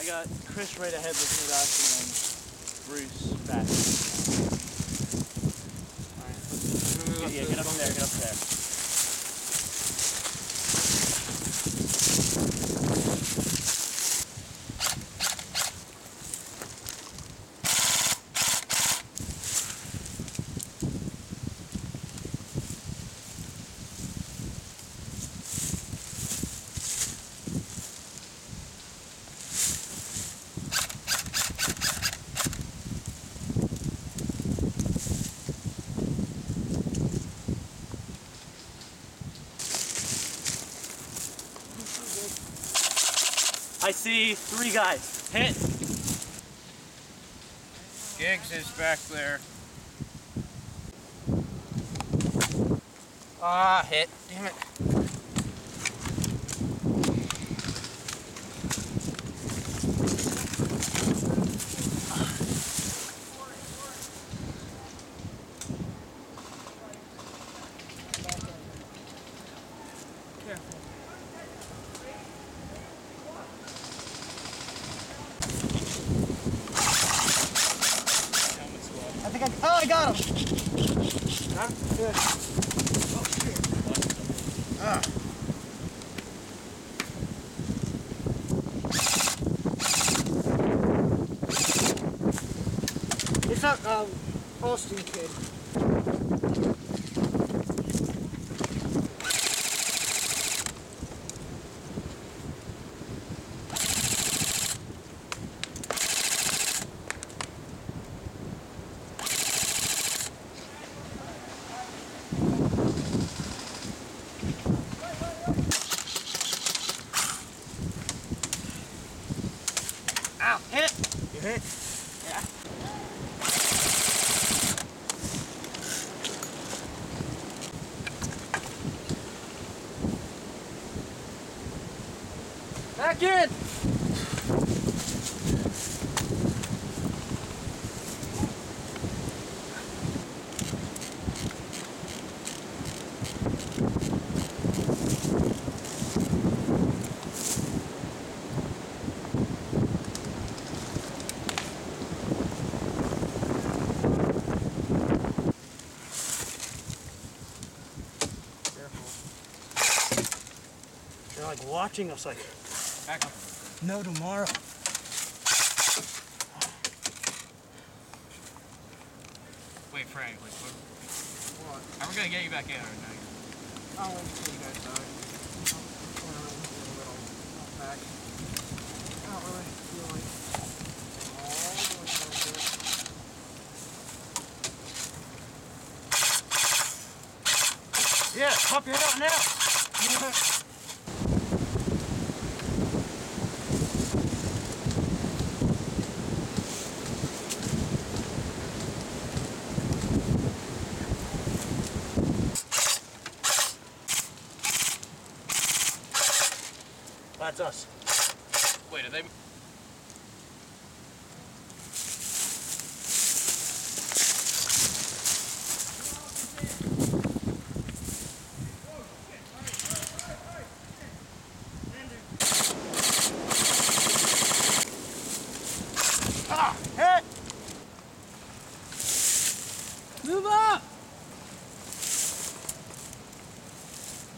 got Chris right ahead with me last and then Bruce back. Alright. Yeah, get up there, get up there. I see 3 guys. Hit. Giggs is back there. Ah, hit. Damn it. Careful. I got him! Got him? Good. Oh, shit. Ah. It's that, Austin kid. Ow, hit! You hit? Yeah. Back in! They're like watching us like, Back up. no tomorrow. Wait, Frank, like, what? How are we gonna get you back in? Or no? I don't want to see you guys die. Back. I don't really feel like yeah, pop your head out now. That's us. Wait, are they? Ah, hit! Move up!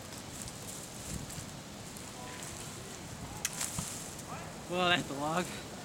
Well, that's the log.